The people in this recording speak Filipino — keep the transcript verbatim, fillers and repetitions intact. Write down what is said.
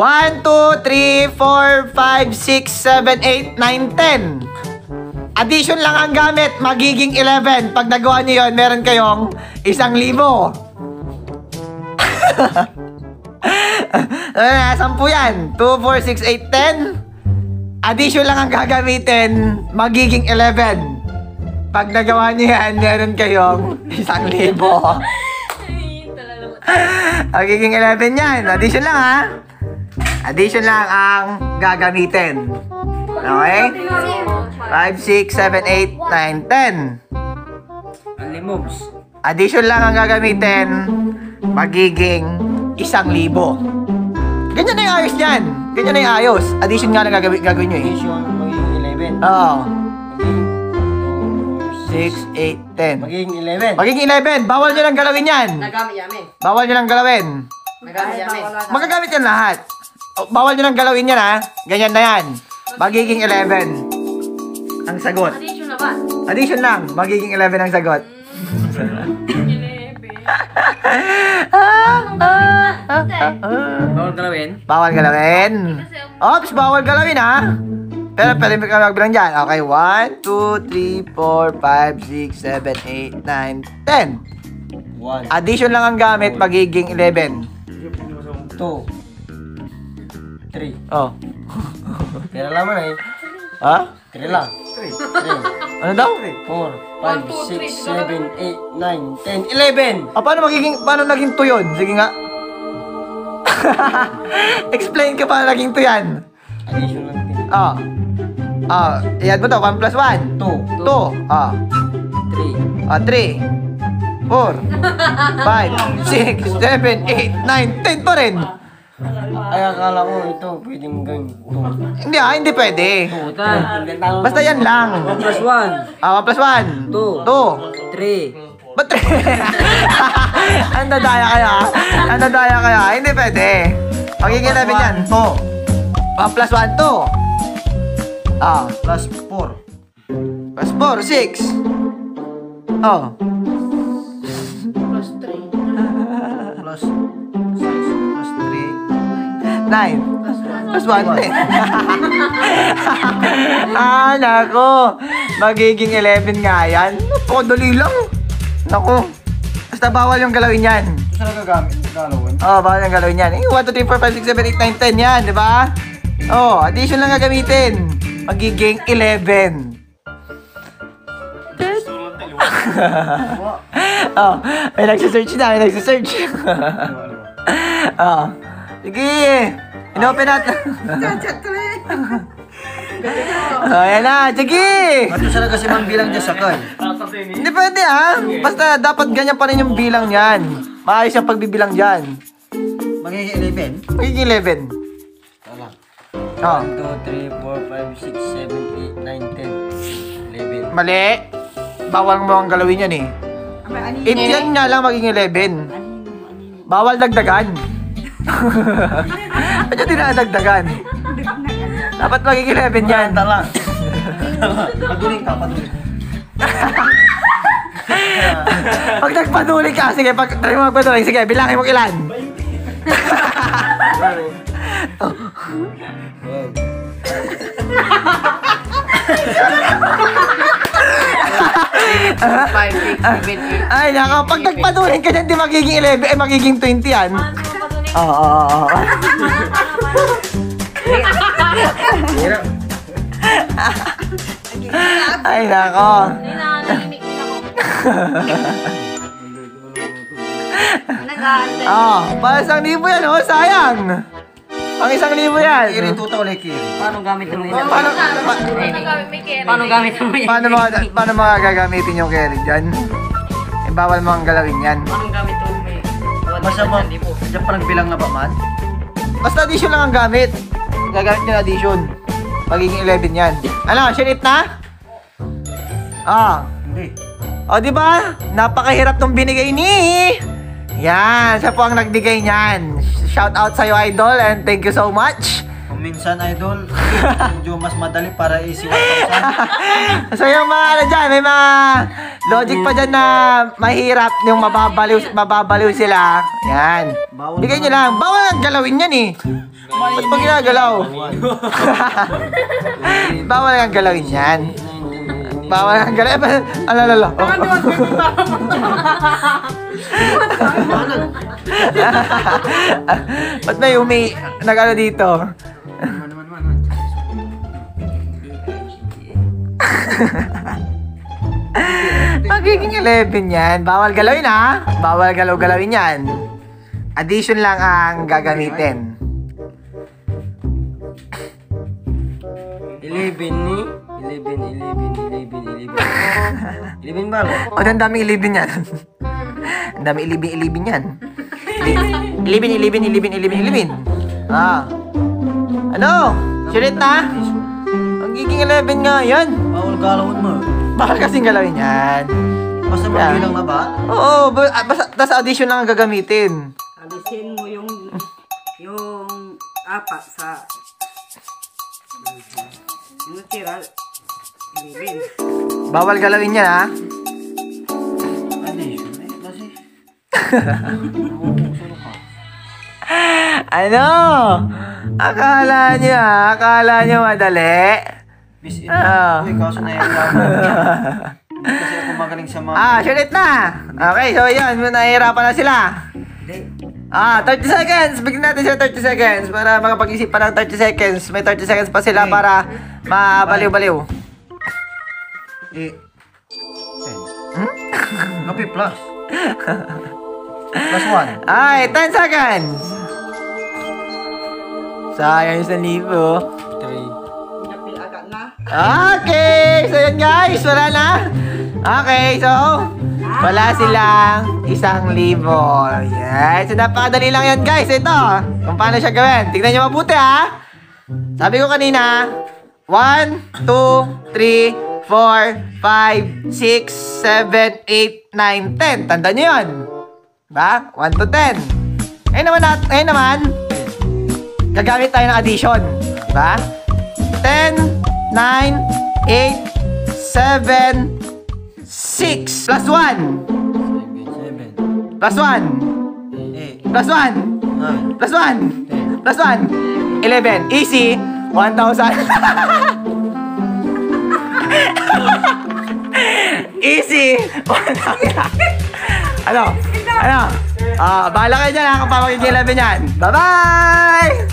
one, two, three, four, five, six, seven, eight, nine, ten. Addition lang ang gamit, magiging eleven. Pag nagawa niyo yun, meron kayong isang libo. Sampu yan. two, four, six, eight, ten. Addition lang ang gagamitin, magiging eleven. Pag nagawa niyo yan, meron kayong isang libo. Magiging eleven yan. Addition lang ha. Addition lang ang gagamitin. Okay? five, six, seven, eight, nine, ten. Unlimoves. Addition lang ang gagamitin, magiging isang libo. Ganyan na yung ayos niyan. Ganyan na yung ayos. Addition nga lang gagawin, gagawin nyo eh. Addition, magiging eleven. Oo. six, eight, ten. Magiging eleven. Magiging eleven. Bawal nyo lang galawin yan. Nagamit yamin. Bawal nyo lang galawin. Nagamit yamin. Magagamit yan lahat. O, bawal nyo lang galawin yan ha. Ganyan na yan. Magiging eleven. Ang sagot. Addition na ba? Addition lang. Magiging eleven ang sagot. Bawal galawin. Bawal galawin. Ops, bawal galawin ha. Pero pwede mo ka magbilang dyan. Okay, one, two, three, four, five, six, seven, eight, nine, ten. one. Addition lang ang gamit, magiging eleven. two. three. Oh. Tira lang mo na eh. Ha? three lang. three. Ano daw? four, five, six, seven, eight, nine, ten, eleven. Ah, paano magiging, paano naging two yun? Sige nga. Explain ka paano naging two yan. Addition lang din. Ah. Ah, iyan mo to, one plus one. two. two. Ah. three. Ah, three. four. five, six, seven, eight, nine, ten pa rin. Ay, akala ko ito, pwede mong gawin two. Hindi ah, hindi pwede. Basta yan lang. one plus one. Ah, one plus one. two. two. three. Ba't three? Ang dadaya kaya? Ang dadaya kaya? Hindi pwede. Magiging eleven yan. two. one plus one, two. Ah. Plus four. Plus four, six. Oh. Plus three. Plus six. Plus three. nine. Plus one, ten. Ah, nako. Magiging eleven nga yan. Naku, dali lang. Naku. Basta bawal yung galawin yan. Ito saan nagagamit? Galawin? Oh, bawal yung galawin yan. Eh, one, two, three, four, five, six, seven, eight, nine, ten yan, di ba? Oh, addition lang gagamitin. Magiging eleven. Oh, may nagsisearch na, may nagsisearch. Oh, sige. Inopen natin. Oh, yan na, sige. Ito saan nagasimang bilang dyan sa kay? Hindi pwede ha. Basta dapat ganyan pa rin yung bilang niyan. Maayos yung pagbibilang dyan. Magiging eleven? Magiging eleven. Tala. Oh. one, two, three, four, five, six, seven, eight, nine, ten, eleven. Mali. Bawal mo ang galawin yan eh. eight yan nga lang magiging eleven. Bawal dagdagan. Ba't yung dinadagdagan? Dapat magiging eleven yan. Tala. Paduling ka, paduling. Pag nagpaduling ka, sige, pag try mo magpaduling, sige, bilangin mo ilan. five, six, seven, eight. Ay, naka, pag nagpaduling ka dyan, di magiging eleven, eh, magiging twenty yan. Oo, oo, oo. Hirap. Ay, nako. Hindi na nanimik din ako. Nag-aantay. Oh, para isang libo yan, oh, sayang. Ang isang libo yan. Kiri tuta ulit kiri. Paano gamit mo yan? Paano, pa, Paano gamit mo yan? paano, mga, paano mga gagamitin yung carry dyan? Eh, bawal mo ang galawin yan. Paano gamit mo yan? Basta mo, dyan parang bilang na ba man? Basta addition lang ang gamit. Gagamit nyo addition. Magiging eleven yan. Ano, sinit na? Ah. Hindi. O, di ba? Napakahirap nung binigay ni. Yan, siya po ang nagbigay niyan. Shout out sa'yo, idol, and thank you so much. Kung minsan, idol, medyo mas madali para easy one thousand. So yung mga ano dyan, may mga logic pa dyan na mahirap yung mababaliw, mababaliw sila. Yan. Bigay nyo lang. Bawal ang galawin yan eh. Ba't pag ginagalaw? Bawal kang galawin yan. Bawal kang galawin. Ano, ano, ano? Ba't may umi... Nag-ano dito? Magiging eleven yan. Bawal galawin ha. Bawal galaw-galawin yan. Addition lang ang gagamitin. eleven ni? eleven, eleven, eleven, eleven. eleven ba? O, ang daming eleven yan. Ang daming eleven, eleven yan. eleven, eleven, eleven, eleven, eleven. Ah. Ano? Sulit na? Ang giging eleven nga yan. Bawal galawin mo. Baka kasing galawin yan. Basta magbilang na ba? Oo, ba- ah, basta tas addition lang ang gagamitin. Alisin mo yung yung apat sa yung natira eleven. Bawal galawin yan ha. Addition eh. Kasi... Ano? Akala nyo ha? Akala nyo madali? Miss it. Ah. Uy, kaso na yung laban. Hindi kasi ako magaling sa mga... Ah, sulit na! Okay, so yun, nahihirapan na sila. Ah, thirty seconds! Bigyan natin sila thirty seconds para makapag-isip pa ng thirty seconds. May thirty seconds pa sila Okay. para mabaliw-baliw. Eh... ten. Kapi plus. Plus one. Ay, ten seconds! Sayang yung isang libo. three. Napil agad na. Okay, so yun guys, wala na. Okay, so wala silang isang libo. Yes, so napakadali lang yan guys. Ito, kung paano siya gawin. Tignan nyo mabuti ha. Sabi ko kanina, one, two, three, four, five, six, seven, eight, nine, ten. Tandaan nyo yun. Diba? one to ten. Ngayon naman, nat ngayon naman, gagamit tayo ng addition. Diba? ten, nine, eight, seven, six, plus one, seven. plus one, eight. plus one, nine. plus one, ten. plus one, eleven. Easy, one thousand. Easy, one thousand. Ano? Ano? Ah, bahala kayo dyan ha kung pa magiging eleven yan. Bye-bye!